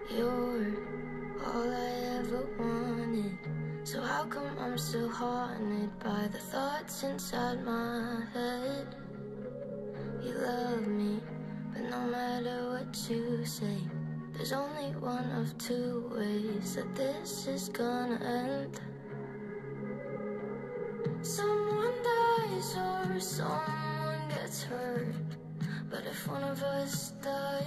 You're all I ever wanted. So how come I'm still haunted by the thoughts inside my head? You love me, but no matter what you say, there's only one of two ways that this is gonna end. Someone dies or someone gets hurt, but if one of us dies,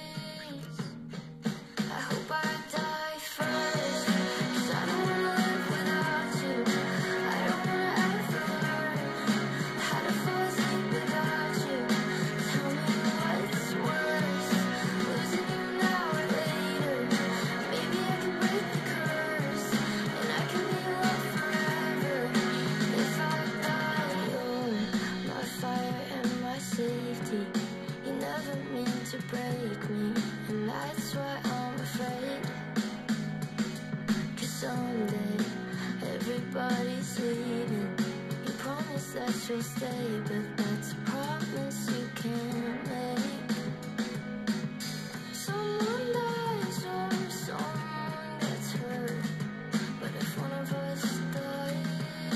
I hope I die first, 'cause I don't wanna live without you. I don't wanna ever learn how to fall asleep without you. Tell me what's worse, losing you now or later. Maybe I can break the curse, and I can be loved forever. If I die, you're my fire and my safety. You never mean to break me, and that's why I'm afraid. 'Cause someday everybody's leaving. You promise that you'll stay, but that's a promise you can't make. Someone dies or someone gets hurt, but if one of us dies,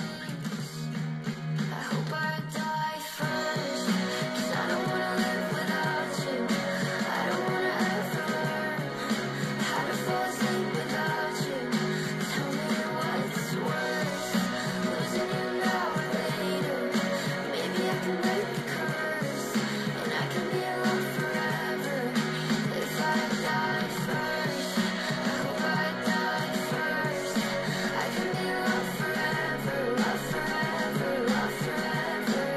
I hope I die first, 'cause I don't wanna live without you. I don't wanna ever learn how to fall asleep without you. Tell me what's worse, losing you now or later. Maybe I can break the curse, and I can be alone forever. If I die first, I hope I die first. I can be loved forever, loved forever, loved forever.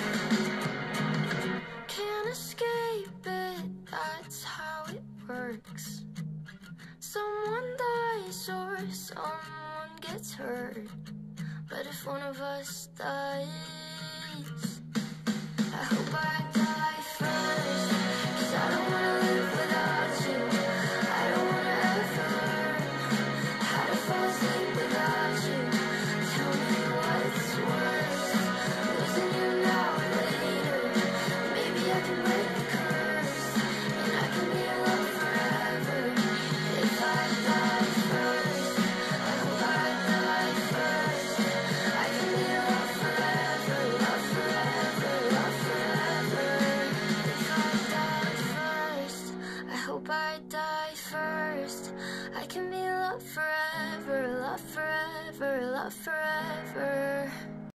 Can't escape it, that's how it works. Someone dies or someone gets hurt, but if one of us dies, I hope I